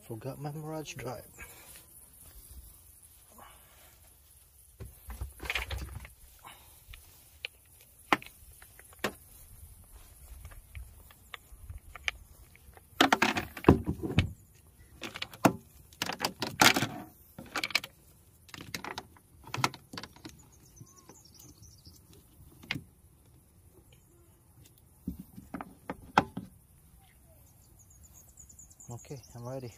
Forgot my Mirage Drive. Okay, I'm ready.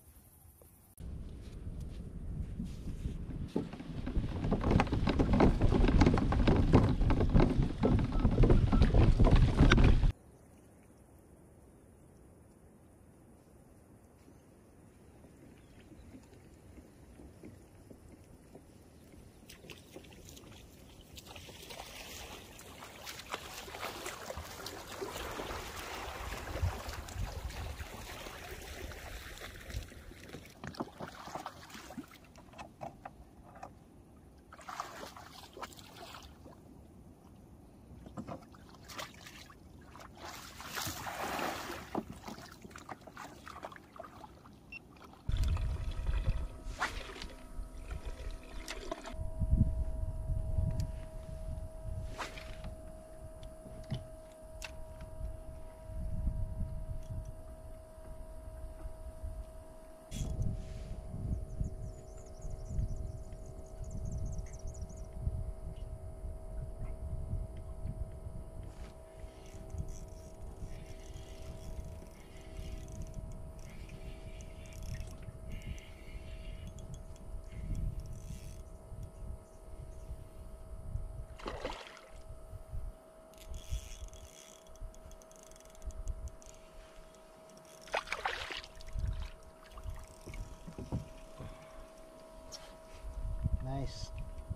Nice.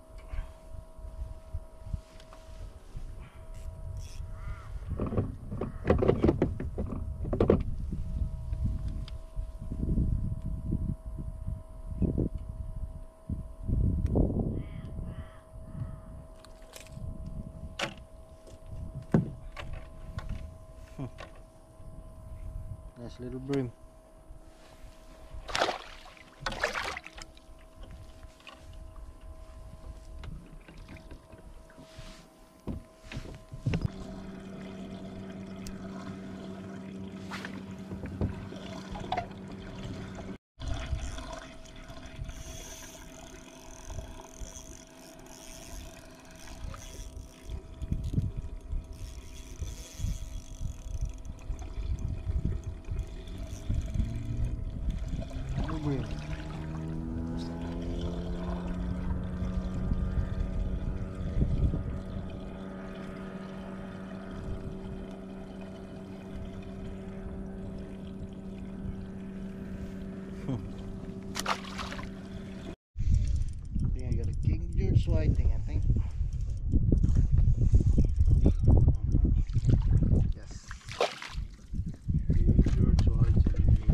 Nice little bream. Bream. I think I got a King George whiting, I think. Yes. King George whiting.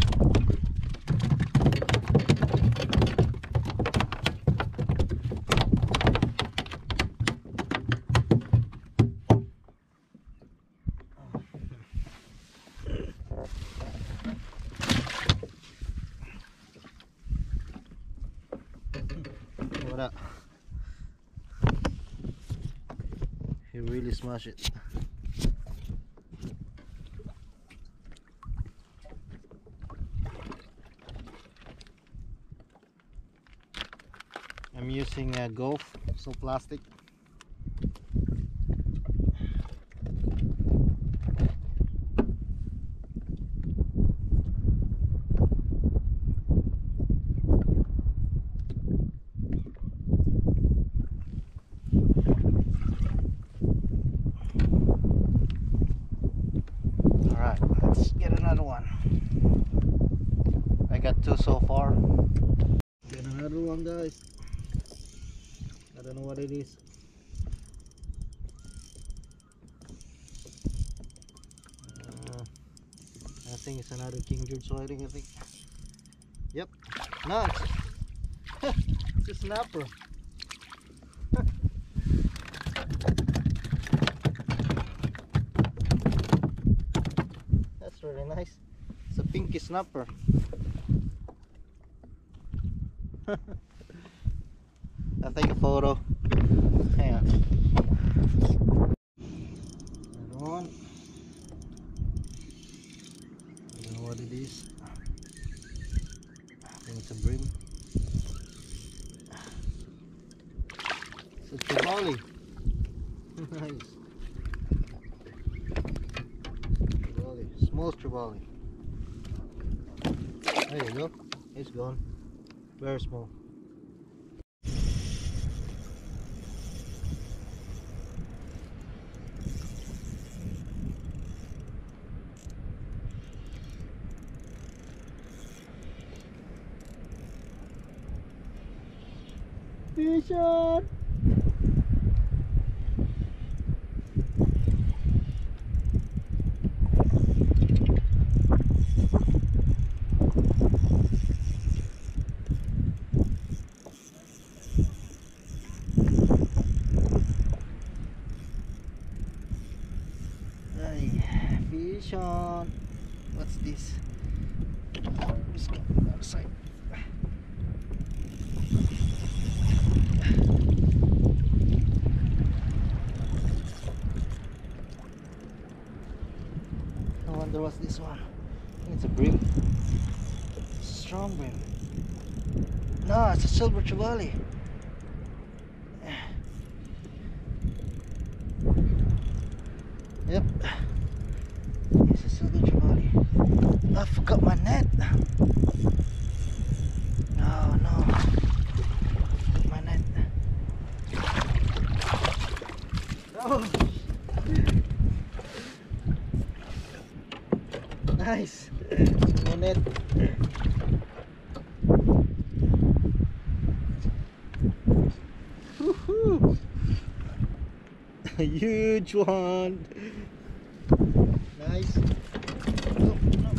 What up? He really smashed it. I'm using a Golf, so plastic. Alright, let's get another one. I got two so far. Get another one, guys. I don't know what it is. I think it's another King George whiting, I think. Yep. No, it's a snapper. That's really nice. It's a pinky snapper. I'll take a photo. Hang on. Another one. I don't know what it is. I think it's a bream. It's a Trevally. Nice. Trevally. Small Trevally. There you go. It's gone. Very small. Fish on! Fish on! What's this? Let's go outside. I wonder what's this one. I think it's a bream. Strong bream. No, it's a silver Trevally. Yep. It's a silver Trevally. I forgot my net. Oh no. My net. Oh. Nice. No net. Woohoo! A huge one. Nice. Oh, no.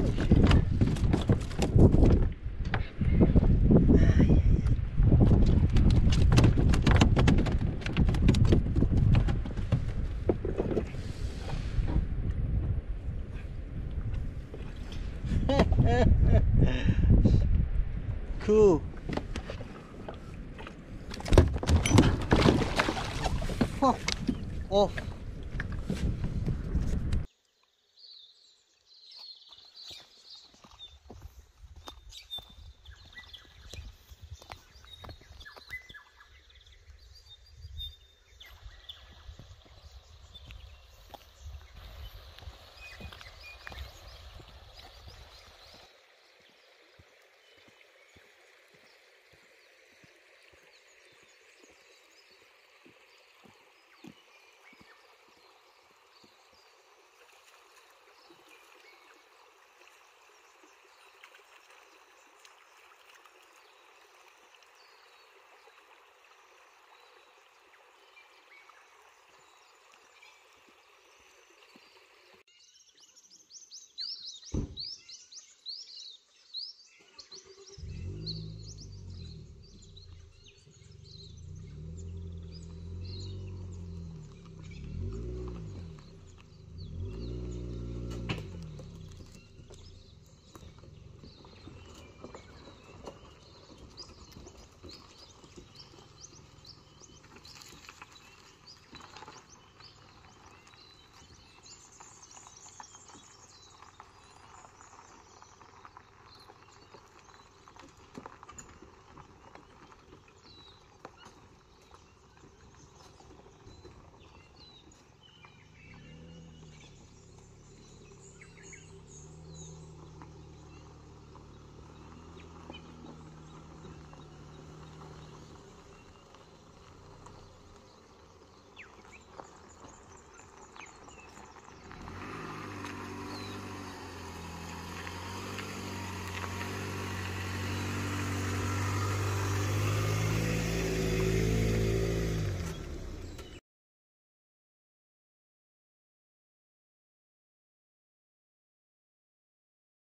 Cool. Oh.